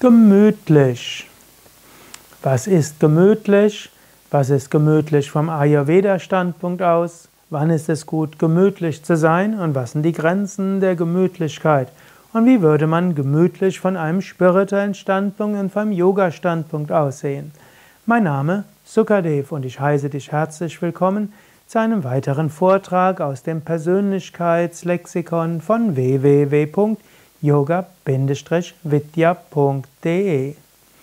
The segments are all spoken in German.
Gemütlich. Was ist gemütlich? Was ist gemütlich vom Ayurveda-Standpunkt aus? Wann ist es gut, gemütlich zu sein? Und was sind die Grenzen der Gemütlichkeit? Und wie würde man gemütlich von einem spirituellen Standpunkt und vom Yoga-Standpunkt aussehen? Mein Name ist Sukadev und ich heiße dich herzlich willkommen zu einem weiteren Vortrag aus dem Persönlichkeitslexikon von www.yoga-vidya.de.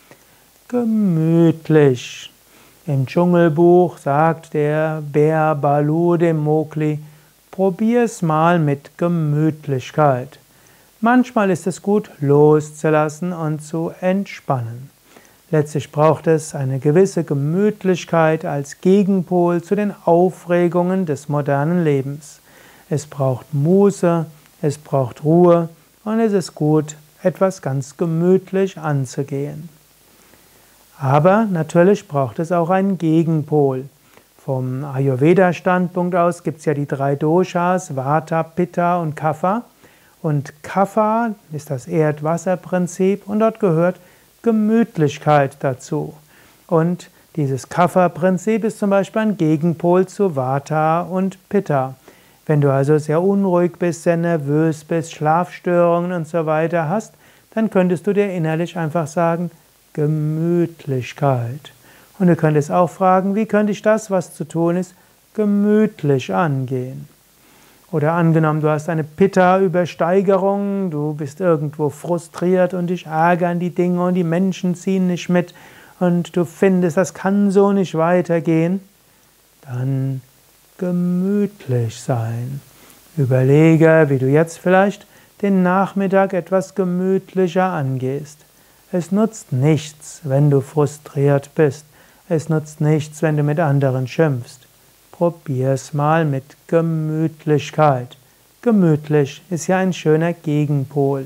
Gemütlich. Im Dschungelbuch sagt der Bär Balu dem Mowgli: Probier's mal mit Gemütlichkeit. Manchmal ist es gut, loszulassen und zu entspannen. Letztlich braucht es eine gewisse Gemütlichkeit als Gegenpol zu den Aufregungen des modernen Lebens. Es braucht Muße, es braucht Ruhe und es ist gut, etwas ganz gemütlich anzugehen. Aber natürlich braucht es auch einen Gegenpol. Vom Ayurveda-Standpunkt aus gibt es ja die 3 Doshas, Vata, Pitta und Kapha. Und Kapha ist das Erd-Wasser-Prinzip und dort gehört Gemütlichkeit dazu. Und dieses Kapha-Prinzip ist zum Beispiel ein Gegenpol zu Vata und Pitta. Wenn du also sehr unruhig bist, sehr nervös bist, Schlafstörungen und so weiter hast, dann könntest du dir innerlich einfach sagen, Gemütlichkeit. Und du könntest auch fragen, wie könnte ich das, was zu tun ist, gemütlich angehen? Oder angenommen, du hast eine Pitta-Übersteigerung, du bist irgendwo frustriert und dich ärgern die Dinge und die Menschen ziehen nicht mit und du findest, das kann so nicht weitergehen, dann gemütlich sein. Überlege, wie du jetzt vielleicht den Nachmittag etwas gemütlicher angehst. Es nutzt nichts, wenn du frustriert bist. Es nutzt nichts, wenn du mit anderen schimpfst. Probier's mal mit Gemütlichkeit. Gemütlich ist ja ein schöner Gegenpol.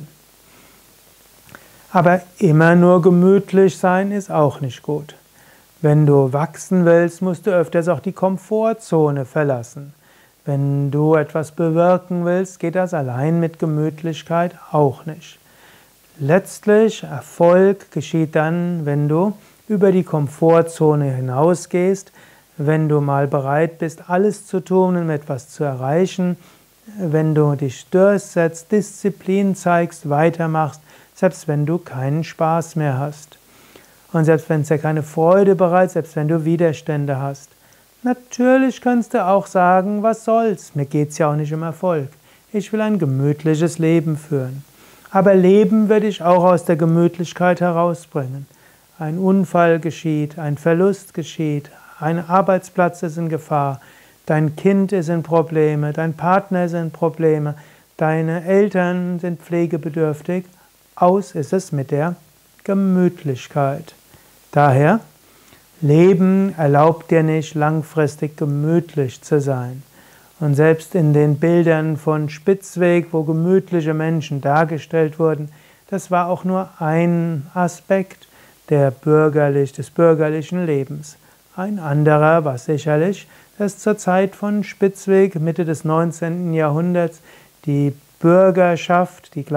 Aber immer nur gemütlich sein ist auch nicht gut. Wenn du wachsen willst, musst du öfters auch die Komfortzone verlassen. Wenn du etwas bewirken willst, geht das allein mit Gemütlichkeit auch nicht. Letztlich, Erfolg geschieht dann, wenn du über die Komfortzone hinausgehst, wenn du mal bereit bist, alles zu tun, um etwas zu erreichen, wenn du dich durchsetzt, Disziplin zeigst, weitermachst, selbst wenn du keinen Spaß mehr hast. Und selbst wenn es dir keine Freude bereitet, selbst wenn du Widerstände hast. Natürlich kannst du auch sagen, was soll's, mir geht's ja auch nicht um Erfolg. Ich will ein gemütliches Leben führen. Aber Leben wird dich auch aus der Gemütlichkeit herausbringen. Ein Unfall geschieht, ein Verlust geschieht, ein Arbeitsplatz ist in Gefahr, dein Kind ist in Probleme, dein Partner ist in Probleme, deine Eltern sind pflegebedürftig. Aus ist es mit der Gemütlichkeit. Daher, Leben erlaubt dir nicht, langfristig gemütlich zu sein. Und selbst in den Bildern von Spitzweg, wo gemütliche Menschen dargestellt wurden, das war auch nur ein Aspekt des bürgerlichen Lebens. Ein anderer war sicherlich, dass zur Zeit von Spitzweg, Mitte des 19. Jahrhunderts, die Bürgerschaft die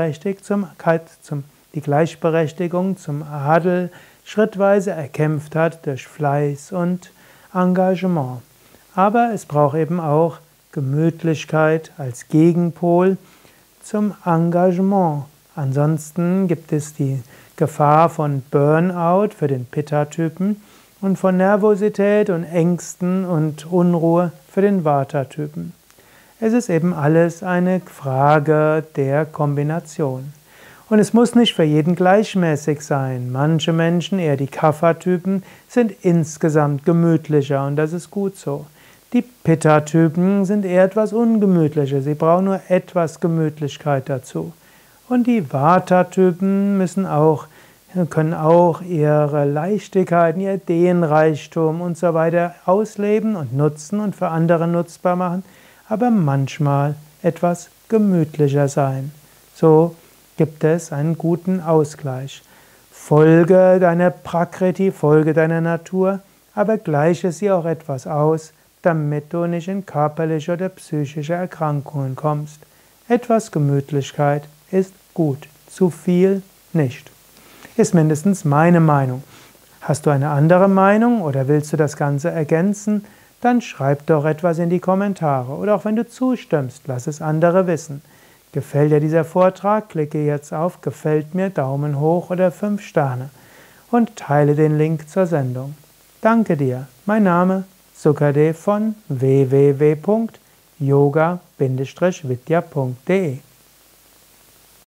Gleichberechtigung zum Adel schrittweise erkämpft hat durch Fleiß und Engagement. Aber es braucht eben auch Gemütlichkeit als Gegenpol zum Engagement. Ansonsten gibt es die Gefahr von Burnout für den Pitta-Typen und von Nervosität und Ängsten und Unruhe für den Vata-Typen. Es ist eben alles eine Frage der Kombination. Und es muss nicht für jeden gleichmäßig sein. Manche Menschen, eher die Kapha-Typen, sind insgesamt gemütlicher und das ist gut so. Die Pitta-Typen sind eher etwas ungemütlicher, sie brauchen nur etwas Gemütlichkeit dazu. Und die Vata-Typen können auch ihre Leichtigkeiten, ihr Ideenreichtum und so weiter ausleben und nutzen und für andere nutzbar machen, aber manchmal etwas gemütlicher sein. So gibt es einen guten Ausgleich. Folge deiner Prakriti, folge deiner Natur, aber gleiche sie auch etwas aus, damit du nicht in körperliche oder psychische Erkrankungen kommst. Etwas Gemütlichkeit ist gut, zu viel nicht. ist mindestens meine Meinung. Hast du eine andere Meinung oder willst du das Ganze ergänzen? Dann schreib doch etwas in die Kommentare. Oder auch wenn du zustimmst, lass es andere wissen. Gefällt dir dieser Vortrag? Klicke jetzt auf Gefällt mir, Daumen hoch oder 5 Sterne und teile den Link zur Sendung. Danke dir. Mein Name Sukadev von www.yoga-vidya.de